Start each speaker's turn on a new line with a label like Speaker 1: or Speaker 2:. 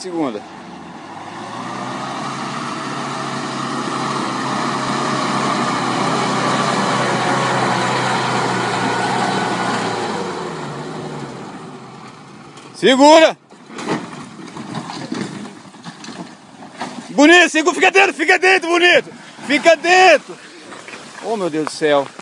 Speaker 1: Segunda. Segura! Bonito, segura, fica dentro, bonito! Fica dentro! Oh, meu Deus do céu!